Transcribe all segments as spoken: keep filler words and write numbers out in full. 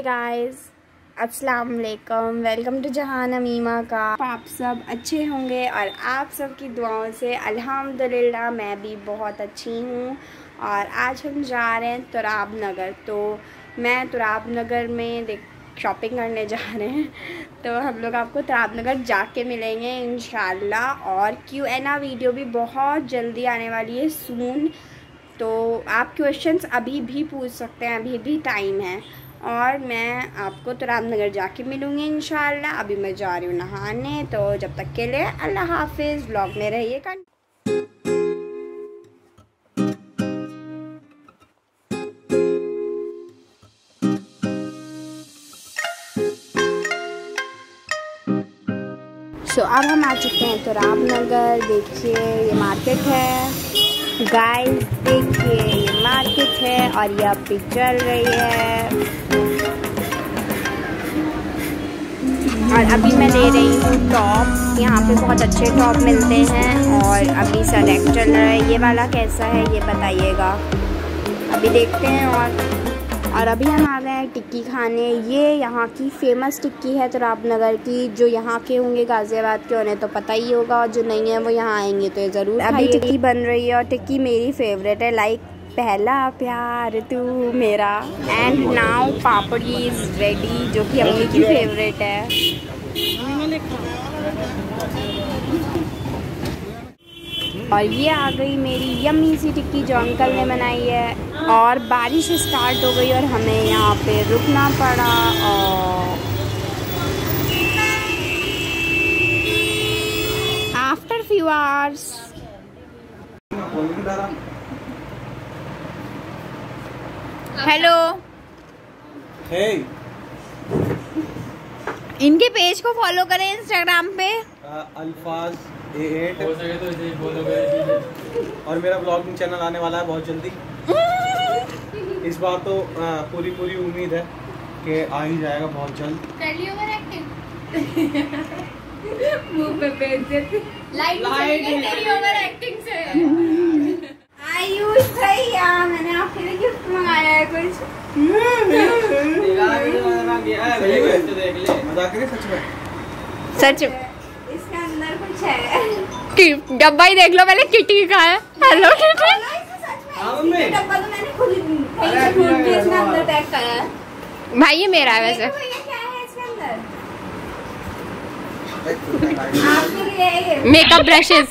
Guys, अस्सलाम वालेकुम, welcome to जहान अमीमा का। आप सब अच्छे होंगे और आप सब की दुआओं से अल्हम्दुलिल्लाह मैं भी बहुत अच्छी हूँ। और आज हम जा रहे हैं तुराब नगर। तो मैं तुराब नगर में देख शॉपिंग करने जा रहे हैं। तो हम लोग आपको तुराब नगर जाके मिलेंगे इंशाल्लाह। और क्यू एन आ वीडियो भी बहुत जल्दी आने वाली है, सून। तो आप क्वेश्चंस अभी भी पूछ सकते हैं, अभी भी टाइम है। और मैं आपको तुराब नगर जाके मिलूँगी इंशाल्लाह। अभी मैं जा रही हूँ नहाने। तो जब तक के लिए अल्लाह हाफिज़, ब्लॉग में रहिएगा। सो so, अब हम आ चुके हैं तुराब नगर। देखिए ये मार्केट है गाइस, देखिए ये मार्केट है और ये अभी चल रही है। और अभी मैं ले रही हूँ टॉप। यहाँ पे बहुत अच्छे टॉप मिलते हैं और अभी सेलेक्ट चल रहा है। ये वाला कैसा है ये बताइएगा, अभी देखते हैं। और और अभी हम आ गए हैं टिक्की खाने। ये यहाँ की फेमस टिक्की है तुराब नगर की। जो यहाँ के होंगे गाज़ियाबाद के उन्हें तो पता ही होगा, और जो नहीं है वो यहाँ आएंगे तो ये ज़रूर। अभी टिक्की बन रही है और टिक्की मेरी फेवरेट है, लाइक पहला प्यार तू मेरा। And now papdi is ready, जो कि अम्मी की फेवरेट है। और ये आ गई मेरी यम्मी सी टिक्की जो अंकल ने बनाई है। और बारिश स्टार्ट हो गई और हमें यहाँ पे रुकना पड़ा। और after few hours hello hey. इनके पेज को फॉलो करें इंस्टाग्राम पे, अल्फाज ए एट हो सके तो इसे बोलोगे। और मेरा ब्लॉगिंग चैनल आने वाला है बहुत जल्दी। इस बार तो आ, पूरी पूरी उम्मीद है कि आ ही जाएगा बहुत जल्द। कर लियो ओवर एक्टिंग मुंह पे पेज देती लाइट तेरी ओवर एक्टिंग से। आयुष भैया मैंने आपके लिए गिफ्ट मंगाया है कुछ। सही में देख ले, मजाक करे सच में सच में इसके अंदर कुछ है। कि डब्बा ही देख लो पहले, किटी का है। Hello Kitty. डब्बा तो मैंने खुद कहीं से ढूंढ के इसके अंदर पैक करा है। भाई ये मेरा है वैसे। ये क्या है इसके अंदर? आपके लिए ये मेकअप ब्रशेस।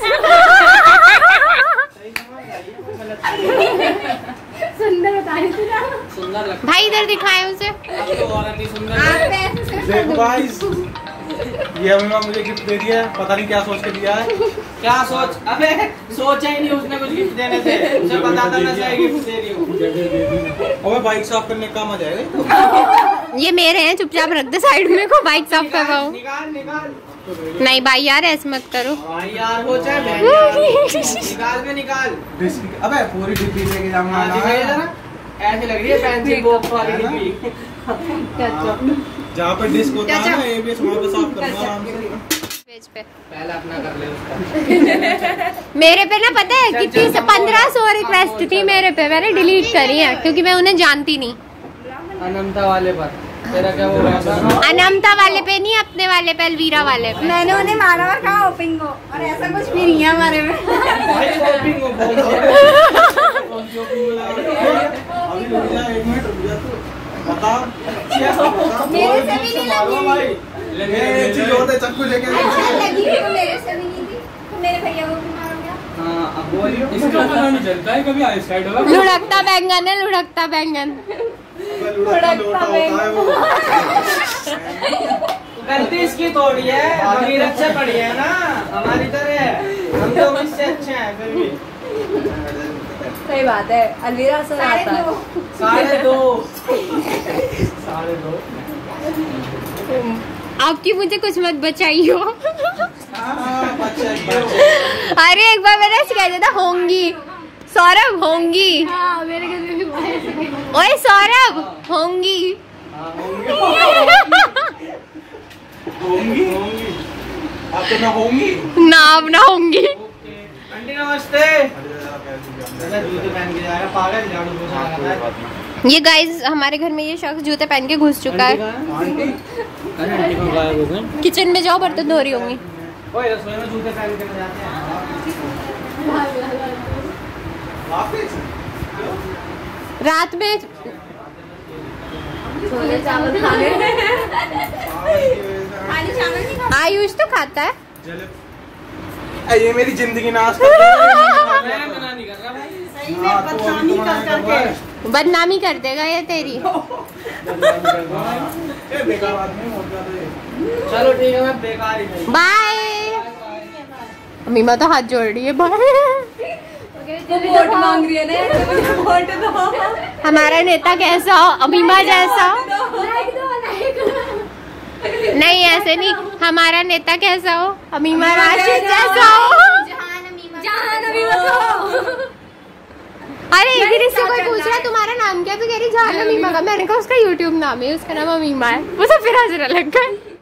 सुंदर बता रही थी ना, सुंदर लगता भाई इधर दिखाए उसे। है तो और नहीं सुंदर। आप ऐसे देखो गाइस, ये अम्मा मुझे गिफ्ट दे दिया है, पता नहीं क्या सोच के दिया है। क्या सोच, अबे सोचा ही नहीं उसने कुछ गिफ्ट देने से। उसे पता था मैं सही गिफ्ट दे रही हूँ। अबे बाइक साफ करने का काम आ जाएगा। ये मेरे हैं, चुपचाप रख दे साइड में, को बाइक साफ करवाओ। निकाल निकाल। नहीं भाई यार ऐसे मत करो भाई यार हो चाहे बहन यार। निकाल में निकाल। अबे पूरी डिब्बी लेके जाऊंगा हाँ, दिखाइए जरा। ऐसे लग रही है पेंसिल बॉक्स वाली डिब्बी। जहाँ पे डिस्क होता है ना, ये भी वहाँ पे साफ करना आराम से। पेज पे पहले अपना कर ले उसका। मेरे पे ना पता है कितनी से पंद्रह सौ रिक्वेस्ट थी मेरे पे, मैंने डिलीट करी है क्योंकि मैं उन्हें जानती नहीं। अनंता वाले पर तेरा क्या वो रहा था? अनंता वाले पे नहीं, अपने वाले पे, अलवीरा वाले पे। मैंने उन्हें मारा और कहा ओपिंग को, और ऐसा कुछ भी नहीं है हमारे में। भाई शॉपिंग को बोल दो। अभी रुक जा, एक मिनट रुक जा तू। बता मेरे से भी नहीं लगी। ये चीज होता है, चाकू लेके अच्छा लगी तो मेरे से भी नहीं थी, तो मेरे भैया को भी मारोगे। हाँ अब बोलियो। इसका पता नहीं चलता है कभी आई साइड होगा। लुढ़कता बैंगन है, लुढ़कता बैंगन। लोटा होता है वो। गलती इसकी थोड़ी है, अमीर अच्छे पड़ी है ना हमारी तरह। हम लोग इससे अच्छे हैं फिर भी। सही बात है, अलवीरा से आता है। साढ़े दो साढ़े दो। आपकी मुझे कुछ मत बचाइयो। हाँ, बच्चा अरे एक बार मैंने ऐसे कह दिया था होंगी, सौरभ होंगी। हाँ, मेरे घर में भी ओए सौरभ होंगी। होंगी होंगी आप तो ना होंगी ना अब ना होंगी। आंटी नमस्ते। जूते पहन के जाएगा पागल, झाड़ू पोछा लगाता है। ये गाइस हमारे घर में ये शख्स जूते पहन के घुस चुका है। आंटी अरे आंटी को गायब हो गए। किचन में जाओ, बर्तन धो रही होंगी। ओए रसोई में जूते पहन के जाते हैं। वापस रात में छोले चावल खाने आयुष तो खाता है। ए, ये मेरी जिंदगी नाश कर रहा है। मैं मना नहीं कर रहा भाई। सही में बदनामी कर करके बदनामी कर देगा ये तेरी। ए, बेकार आदमी हो गया तो ये। चलो ठीक है, मैं बेकार ही नहीं। बाय। अमीमा तो हाथ जोड़ रही है। बाय। वोट मांग रही है ना, वोट दो। हमारा नेता कैसा हो? अमीमा जैसा हो? लाइक दो, लाइक नहीं ऐसे नहीं। हमारा नेता कैसा हो? अमीमा राशिद जैसा हो? जहान अमीमा को। अरे एक दिन इससे कोई पूछ रहा है तुम्हारा नाम क्या, तो कह रही जहान अमीमा का। मैंने कहा उसका यूट्यूब नाम है, उसका नाम अमीमा है। वो सब फिर हंसने लग गए।